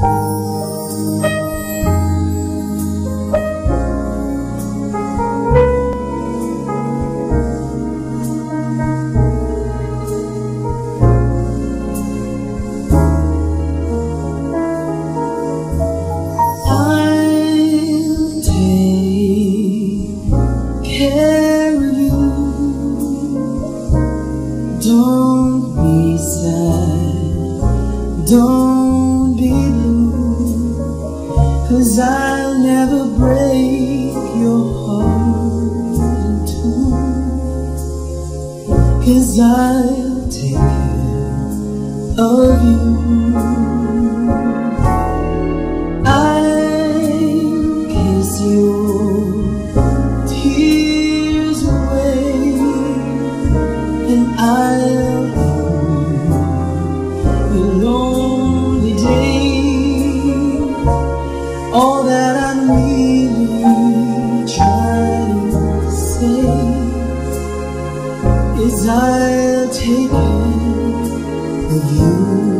Don't be sad, don't be blue, 'cause I'll never break your heart in two, 'cause I'll take care of you. I'll kiss your tears away, and I'll end the lonely day. All that I'm really trying to say is I'll take care of you.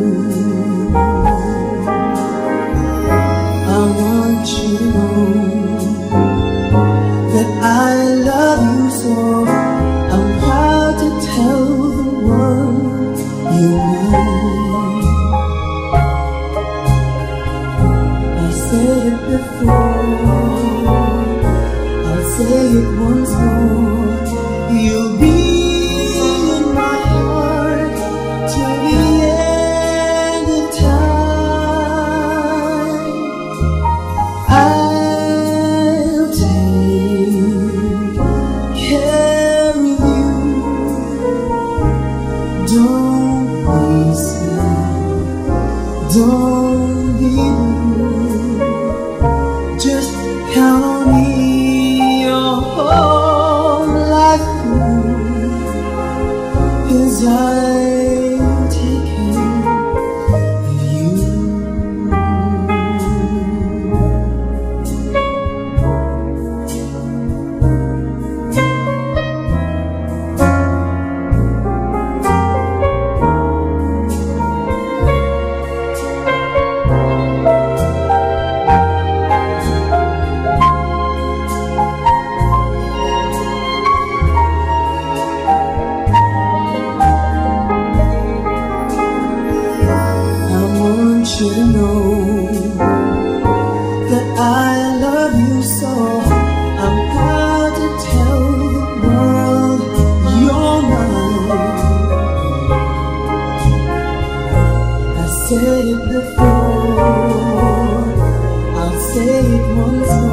I want you to know that I love you so. I'm proud to tell the world you know. I said it before, I'll say it once more. You'll be in my heart till the end of time. I'll take care of you. Don't be sad, don't be blue, just count on me your whole life through, 'cause I'll take care of you. I want you to know that I love you so. I'm proud to tell the world you're mine. I said it before, I'll say it once more.